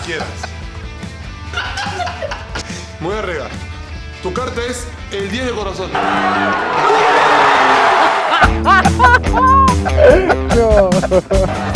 quieras. Me voy a regar. Tu carta es el 10 de corazón. No.